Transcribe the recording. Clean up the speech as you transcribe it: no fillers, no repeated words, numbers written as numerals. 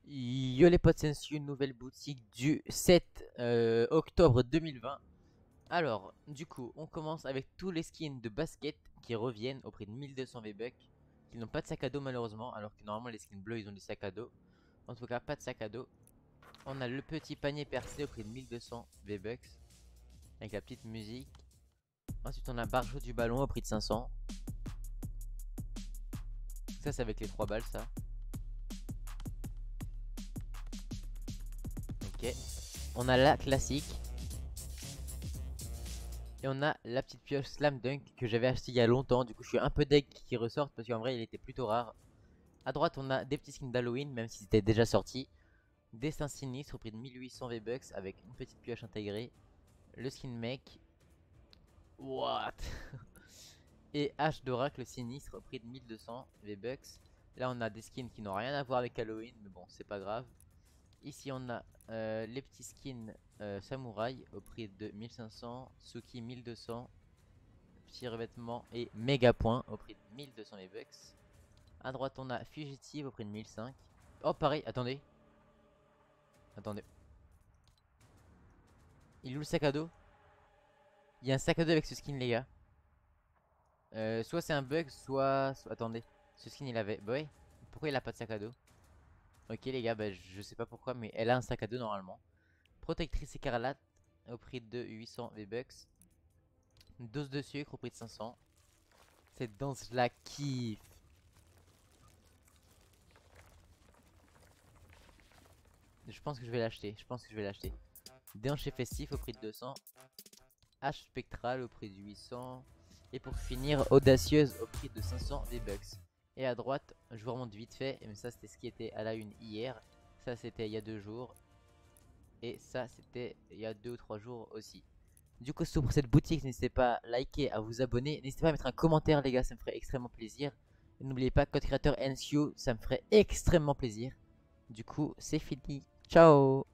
Yo les potes, c'est une nouvelle boutique du 7 octobre 2020. Alors, du coup, on commence avec tous les skins de basket qui reviennent au prix de 1200 V-Bucks, qui n'ont pas de sac à dos malheureusement, alors que normalement les skins bleus ils ont des sacs à dos. En tout cas, pas de sac à dos. On a le petit panier percé au prix de 1200 V-Bucks, avec la petite musique. Ensuite, on a Barjo du ballon au prix de 500. Ça, c'est avec les 3 balles, ça. Ok. On a la classique. Et on a la petite pioche Slam Dunk que j'avais acheté il y a longtemps. Du coup, je suis un peu deg qui ressorte parce qu'en vrai, il était plutôt rare. A droite, on a des petits skins d'Halloween, même si c'était déjà sorti. Destin sinistre au prix de 1800 V-Bucks avec une petite pioche intégrée. Le skin mec. What? Et H d'Oracle sinistre au prix de 1200 V-Bucks. Là, on a des skins qui n'ont rien à voir avec Halloween, mais bon, c'est pas grave. Ici, on a les petits skins samouraï au prix de 1500. Suki 1200. Petit revêtement et méga point au prix de 1200 V-Bucks. A droite, on a Fugitive au prix de 1005. Oh, pareil, attendez. Attendez. Il est où le sac à dos? Il y a un sac à dos avec ce skin, les gars. Soit c'est un bug, attendez. Ce skin, il avait. Bah ouais. Pourquoi il a pas de sac à dos? Ok, les gars, bah je sais pas pourquoi, mais elle a un sac à dos normalement. Protectrice écarlate au prix de 800 V-Bucks. Une dose de sucre au prix de 500. Cette danse, je la kiffe. Je pense que je vais l'acheter. Je pense que je vais l'acheter. Déhanché festif au prix de 200. H spectral au prix de 800. Et pour finir, audacieuse au prix de 500 V-Bucks. Et à droite, je vous remonte vite fait. Mais ça, c'était ce qui était à la une hier. Ça, c'était il y a 2 jours. Et ça, c'était il y a 2 ou 3 jours aussi. Du coup, c'est tout pour cette boutique. N'hésitez pas à liker, à vous abonner. N'hésitez pas à mettre un commentaire, les gars. Ça me ferait extrêmement plaisir. Et n'oubliez pas, code créateur NCU, ça me ferait extrêmement plaisir. Du coup, c'est fini. Ciao!